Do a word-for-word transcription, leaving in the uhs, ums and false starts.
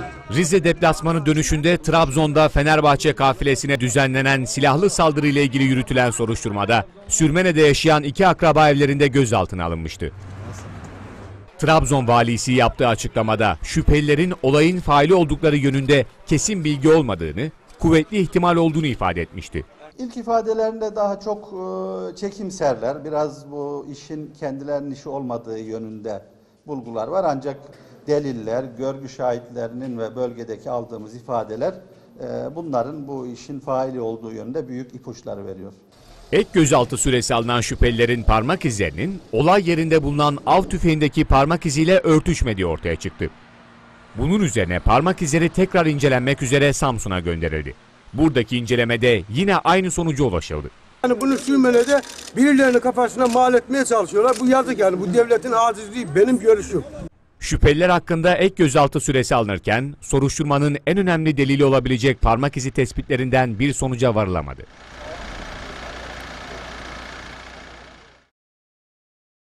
Rize deplasmanı dönüşünde Trabzon'da Fenerbahçe kafilesine düzenlenen silahlı saldırıyla ilgili yürütülen soruşturmada Sürmene'de yaşayan iki akraba evlerinde gözaltına alınmıştı. Trabzon valisi yaptığı açıklamada şüphelilerin olayın faili oldukları yönünde kesin bilgi olmadığını, kuvvetli ihtimal olduğunu ifade etmişti. İlk ifadelerinde daha çok e, çekimserler, biraz bu işin kendilerinin işi olmadığı yönünde bulgular var. Ancak deliller, görgü şahitlerinin ve bölgedeki aldığımız ifadeler e, bunların bu işin faili olduğu yönünde büyük ipuçları veriyor. Ek gözaltı süresi alınan şüphelilerin parmak izlerinin olay yerinde bulunan av tüfeğindeki parmak iziyle örtüşmediği ortaya çıktı. Bunun üzerine parmak izleri tekrar incelenmek üzere Samsun'a gönderildi. Buradaki incelemede yine aynı sonuca ulaşıldı. Yani bunu Sürmene'de birilerinin kafasına mal etmeye çalışıyorlar. Bu yazık yani, bu devletin acizliği benim görüşüm. Şüpheliler hakkında ek gözaltı süresi alınırken soruşturmanın en önemli delili olabilecek parmak izi tespitlerinden bir sonuca varılamadı.